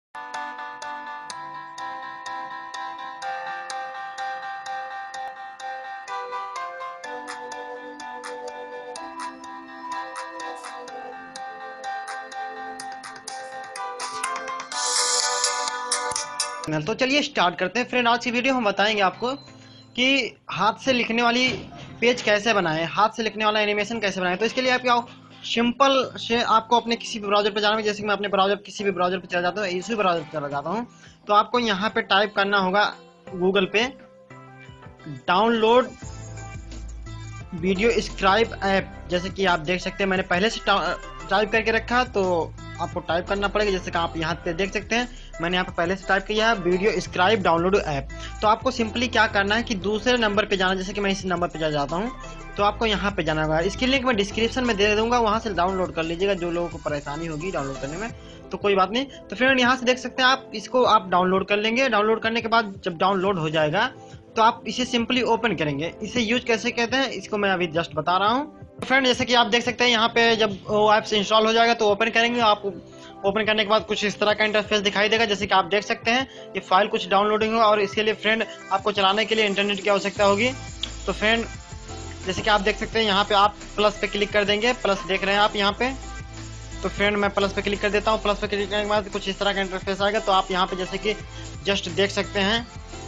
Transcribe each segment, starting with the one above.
तो चलिए स्टार्ट करते हैं फ्रेंड। आज की वीडियो हम बताएंगे आपको कि हाथ से लिखने वाली पेज कैसे बनाएं, हाथ से लिखने वाला एनिमेशन कैसे बनाएं। तो इसके लिए आप क्या सिंपल से आपको अपने किसी भी ब्राउजर पर जाना है। जैसे कि मैं अपने ब्राउजर किसी भी ब्राउजर पर चला जाता हूँ, इसी ब्राउजर पर चला जाता हूँ, तो आपको यहाँ पे टाइप करना होगा गूगल पे डाउनलोड वीडियो स्क्राइब ऐप। जैसे कि आप देख सकते हैं मैंने पहले से टाइप करके रखा, तो आपको टाइप करना पड़ेगा। जैसे कि आप यहाँ पे देख सकते हैं मैंने यहाँ पे पहले से टाइप किया है वीडियो स्क्राइब डाउनलोड ऐप। तो आपको सिंपली क्या करना है कि दूसरे नंबर पे जाना। जैसे कि मैं इस नंबर पे जा जाता हूँ, तो आपको यहाँ पे जाना होगा। इसकी लिंक मैं डिस्क्रिप्शन में दे दूंगा, वहाँ से डाउनलोड कर लीजिएगा। जो लोगों को परेशानी होगी डाउनलोड करने में तो कोई बात नहीं। तो फिर यहाँ से देख सकते हैं आप इसको आप डाउनलोड कर लेंगे। डाउनलोड करने के बाद जब डाउनलोड हो जाएगा तो आप इसे सिंपली ओपन करेंगे। इसे यूज कैसे कहते हैं इसको मैं अभी जस्ट बता रहा हूँ। फ्रेंड जैसे कि आप देख सकते हैं यहाँ पे जब वो ऐप से इंस्टॉल हो जाएगा तो ओपन करेंगे। आप ओपन करने के बाद कुछ इस तरह का इंटरफेस दिखाई देगा। जैसे कि आप देख सकते हैं ये फाइल कुछ डाउनलोडिंग होगा, और इसके लिए फ्रेंड आपको चलाने के लिए इंटरनेट की आवश्यकता होगी। तो फ्रेंड जैसे कि आप देख सकते हैं यहाँ पे आप प्लस पे क्लिक कर देंगे। प्लस देख रहे हैं आप यहाँ पे, तो फ्रेंड मैं प्लस पे क्लिक कर देता हूँ। प्लस पे क्लिक करने के बाद कुछ इस तरह का इंटरफेस आएगा। तो आप यहाँ पे जैसे कि जस्ट देख सकते हैं,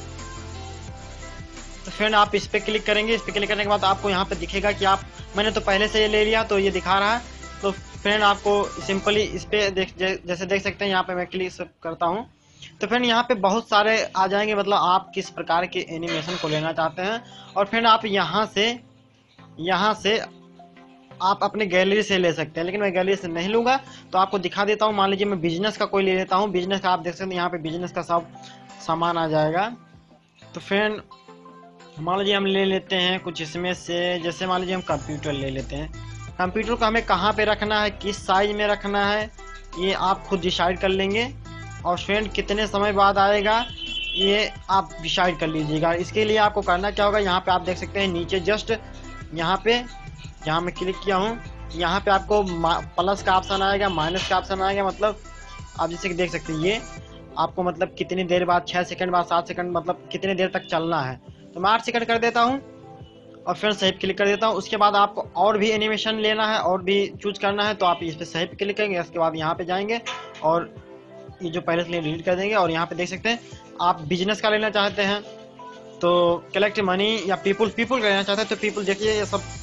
तो फ्रेंड आप इस पे क्लिक करेंगे। इस पे क्लिक करने के बाद आपको यहाँ पे दिखेगा कि आप मैंने तो पहले से ये ले लिया, तो ये दिखा रहा है। तो फ्रेंड आपको सिंपली इस पे जैसे देख सकते हैं यहाँ पे मैं क्लिक करता हूँ, तो फ्रेंड यहाँ पे बहुत सारे आ जाएंगे। मतलब आप किस प्रकार के एनिमेशन को लेना चाहते हैं। और फ्रेंड आप यहाँ से आप अपने गैलरी से ले सकते हैं, लेकिन मैं गैलरी से नहीं लूँगा। तो आपको दिखा देता हूँ। मान लीजिए मैं बिजनेस का कोई ले लेता हूँ। बिजनेस का आप देख सकते हैं यहाँ पे बिजनेस का सब सामान आ जाएगा। तो फ्रेंड मान लीजिए हम ले लेते हैं कुछ इसमें से। जैसे मान लीजिए हम कंप्यूटर ले लेते हैं। कंप्यूटर को हमें कहाँ पे रखना है, किस साइज में रखना है, ये आप खुद डिसाइड कर लेंगे। और फ्रेंड कितने समय बाद आएगा ये आप डिसाइड कर लीजिएगा। इसके लिए आपको करना क्या होगा, यहाँ पे आप देख सकते हैं नीचे जस्ट यहाँ पे जहाँ मैं क्लिक किया हूँ, यहाँ पे आपको प्लस का ऑप्शन आएगा, माइनस का ऑप्शन आएगा। मतलब आप जैसे कि देख सकते हैं ये आपको मतलब कितनी देर बाद, 6 सेकंड बाद, 7 सेकंड, मतलब कितने देर तक चलना है। तो मैं 8 सेकंड कर देता हूँ और फिर सेव क्लिक कर देता हूँ। उसके बाद आपको और भी एनिमेशन लेना है और भी चूज करना है, तो आप इस पर सेव क्लिक करेंगे। उसके बाद यहाँ पे जाएंगे और ये जो पहले से डिलीट कर देंगे। और यहाँ पे देख सकते हैं आप बिजनेस का लेना चाहते हैं तो कलेक्ट मनी, या पीपुल का लेना चाहते हैं तो पीपुल। देखिए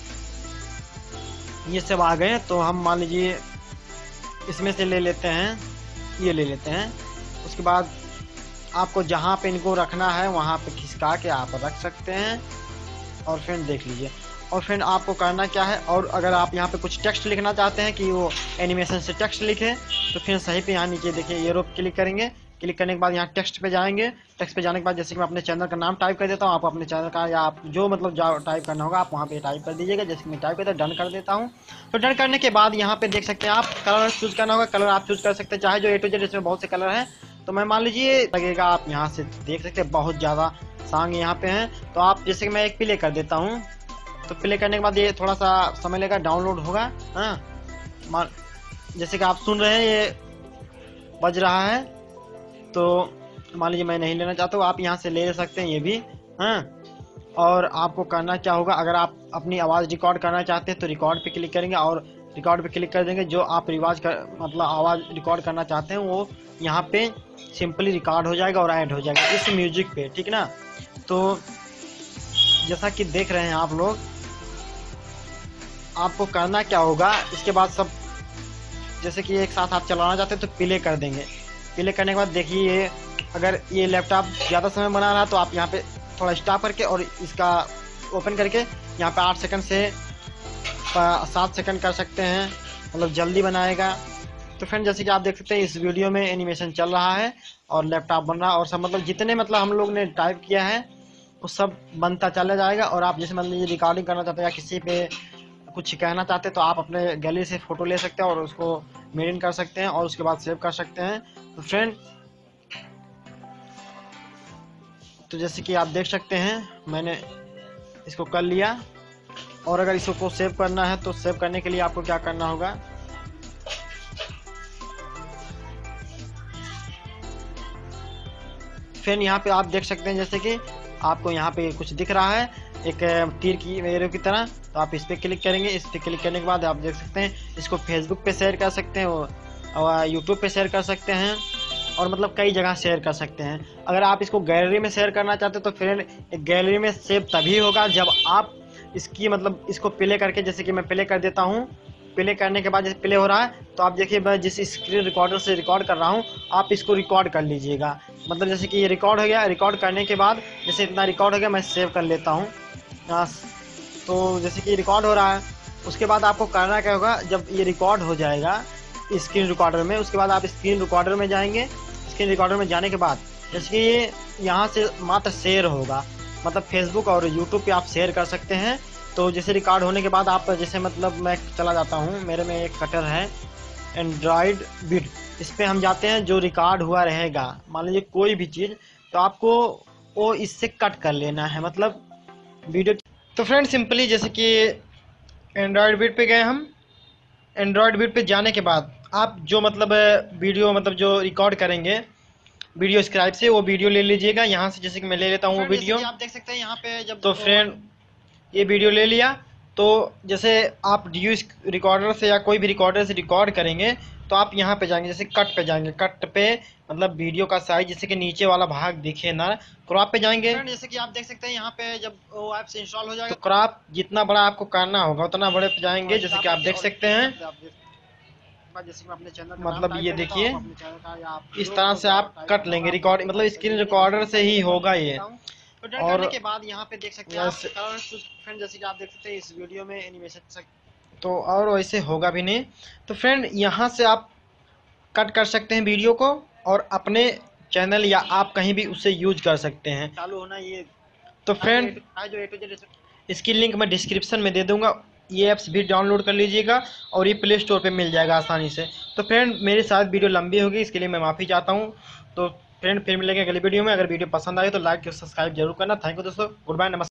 ये सब आ गए। तो हम मान लीजिए इसमें से ले लेते हैं, ये ले लेते हैं। उसके बाद आपको जहाँ पे इनको रखना है वहाँ पे खिसका के आप रख सकते हैं। और फिर देख लीजिए। और फिर आपको करना क्या है, और अगर आप यहाँ पे कुछ टेक्स्ट लिखना चाहते हैं कि वो एनिमेशन से टेक्स्ट लिखे, तो फिर सही पे यहाँ नीचे देखिए ये रो क्लिक करेंगे। क्लिक करने के बाद यहाँ टेक्स्ट पे जाएंगे। टेक्स्ट पे जाने के बाद जैसे कि मैं अपने चैनल का नाम टाइप कर देता हूँ, आप अपने चैनल का या आप जो मतलब टाइप करना होगा आप वहाँ पे टाइप कर दीजिएगा। जैसे कि मैं टाइप करता डन कर देता हूँ। तो डन करने के बाद यहाँ पे देख सकते हैं आप कलर चूज करना होगा। कलर आप चूज कर सकते हैं चाहे जो A to Z, इसमें बहुत से कलर हैं। तो मैं मान लीजिए लगेगा, आप यहाँ से देख सकते हैं बहुत ज़्यादा सॉन्ग यहाँ पे हैं। तो आप जैसे कि मैं एक प्ले कर देता हूँ, तो प्ले करने के बाद ये थोड़ा सा समय लेगा, डाउनलोड होगा। हाँ जैसे कि आप सुन रहे हैं ये बज रहा है। तो मान लीजिए मैं नहीं लेना चाहता हूँ, आप यहाँ से ले सकते हैं ये भी। हाँ और आपको करना क्या होगा, अगर आप अपनी आवाज़ रिकॉर्ड करना चाहते हैं तो रिकॉर्ड पे क्लिक करेंगे और रिकॉर्ड पे क्लिक कर देंगे। जो आप मतलब आवाज़ रिकॉर्ड करना चाहते हैं वो यहाँ पे सिंपली रिकॉर्ड हो जाएगा और ऐड हो जाएगा इस म्यूजिक पे, ठीक ना। तो जैसा कि देख रहे हैं आप लोग, आपको करना क्या होगा इसके बाद सब जैसे कि एक साथ आप चलाना चाहते हैं तो प्ले कर देंगे। प्ले करने के बाद देखिए अगर ये लैपटॉप ज़्यादा समय बना रहा है तो आप यहाँ पे थोड़ा स्टॉप करके और इसका ओपन करके यहाँ पे 8 सेकंड से 7 सेकंड कर सकते हैं, मतलब जल्दी बनाएगा। तो फ्रेंड जैसे कि आप देख सकते हैं इस वीडियो में एनिमेशन चल रहा है और लैपटॉप बन रहा है और सब मतलब जितने मतलब हम लोग ने टाइप किया है वो सब बनता चला जाएगा। और आप जैसे मान लीजिए रिकॉर्डिंग करना चाहते हैं या किसी पे कुछ कहना चाहते हैं तो आप अपने गैलरी से फ़ोटो ले सकते हैं और उसको मेंटेन कर सकते हैं और उसके बाद सेव कर सकते हैं। तो फ्रेंड तो जैसे कि आप देख सकते हैं मैंने इसको कर लिया। और अगर इसको सेव करना है तो सेव करने के लिए आपको क्या करना होगा, फ्रेंड यहाँ पे आप देख सकते हैं जैसे कि आपको यहाँ पे कुछ दिख रहा है एक तीर की एरो की तरह, तो आप इस पर क्लिक करेंगे। इस पर क्लिक करने के बाद आप देख सकते हैं इसको फेसबुक पे शेयर कर सकते हैं और यूट्यूब पे शेयर कर सकते हैं और मतलब कई जगह शेयर कर सकते हैं। अगर आप इसको गैलरी में शेयर करना चाहते हो तो फ्रेंड एक गैलरी में सेव तभी होगा जब आप इसकी मतलब इसको प्ले करके, जैसे कि मैं प्ले कर देता हूँ। प्ले करने के बाद जैसे प्ले हो रहा है तो आप देखिए मैं जिस स्क्रीन रिकॉर्डर से रिकॉर्ड कर रहा हूँ आप इसको रिकॉर्ड कर लीजिएगा। मतलब जैसे कि ये रिकॉर्ड हो गया, रिकॉर्ड करने के बाद जैसे इतना रिकॉर्ड हो गया मैं सेव कर लेता हूँ। तो जैसे कि रिकॉर्ड हो रहा है, उसके बाद आपको करना क्या होगा, जब ये रिकॉर्ड हो जाएगा स्क्रीन रिकॉर्डर में, उसके बाद आप स्क्रीन रिकॉर्डर में जाएंगे। स्क्रीन रिकॉर्डर में जाने के बाद जैसे कि ये यहाँ से मात्र शेयर होगा, मतलब फेसबुक और यूट्यूब पे आप शेयर कर सकते हैं। तो जैसे रिकॉर्ड होने के बाद आप जैसे मतलब मैं चला जाता हूँ, मेरे में एक कटर है एंड्रॉयड बिट, इस पर हम जाते हैं। जो रिकॉर्ड हुआ रहेगा मान लीजिए कोई भी चीज़, तो आपको वो इससे कट कर लेना है, मतलब वीडियो। तो फ्रेंड सिंपली जैसे कि एंड्रॉयड बिट पे गए हम। एंड्रॉयड बिट पे जाने के बाद आप जो मतलब वीडियो मतलब जो रिकॉर्ड करेंगे वीडियो स्क्राइब से, वो वीडियो ले लीजिएगा यहाँ से। जैसे कि मैं ले लेता हूँ वो वीडियो, आप देख सकते हैं यहाँ पे जब तो फ्रेंड ये वीडियो ले लिया। तो जैसे आप डी रिकॉर्डर से या कोई भी रिकॉर्डर से रिकॉर्ड करेंगे तो आप यहाँ पे जाएंगे, जैसे कट पे जाएंगे। कट पे मतलब वीडियो का साइज जैसे कि नीचे वाला भाग दिखे ना, क्रॉप पे जाएंगे। जैसे कि आप देख सकते हैं यहाँ पे जब वो ऐप से इंस्टॉल हो जाएगा तो क्रॉप जितना बड़ा आपको करना होगा उतना बड़े पे जाएंगे। जैसे कि आप देख सकते हैं, जैसे कि अपने चैनल मतलब ये देखिए इस तरह से आप कट लेंगे। रिकॉर्ड मतलब स्क्रीन रिकॉर्डर से ही होगा ये। और के बाद यहाँ पे देख सकते हैं आप फ्रेंड, जैसे कि आप देख सकते हैं इस वीडियो में एनिमेशन तो और वैसे होगा भी नहीं। तो फ्रेंड यहाँ से आप कट कर सकते हैं वीडियो को और अपने चैनल या आप कहीं भी उसे यूज कर सकते हैं। चालू होना ये। तो फ्रेंड इसकी लिंक मैं डिस्क्रिप्शन में दे दूंगा, ये ऐप्स भी डाउनलोड कर लीजिएगा और ये प्ले स्टोर पे मिल जाएगा आसानी से। तो फ्रेंड मेरे साथ वीडियो लंबी होगी, इसके लिए मैं माफ़ी चाहता हूँ। तो फ्रेंड फिर मिलेंगे अगली वीडियो में। अगर वीडियो पसंद आए तो लाइक और सब्सक्राइब जरूर करना। थैंक यू दोस्तों, गुड बाय, नमस्कार।